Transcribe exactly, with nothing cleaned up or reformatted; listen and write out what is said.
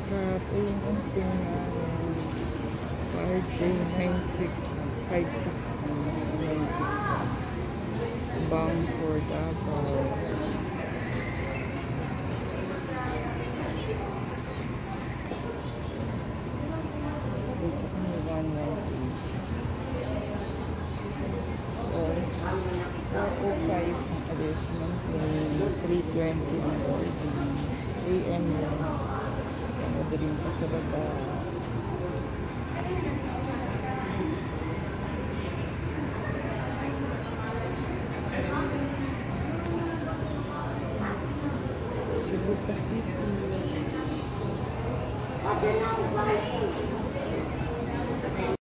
Kapuling ang pinga five three nine six five six nine six bound for Davao. one one eight or four oh five ang adjustment three twenty ang boarding A M lang ano din pa sa baba. CebuPac City.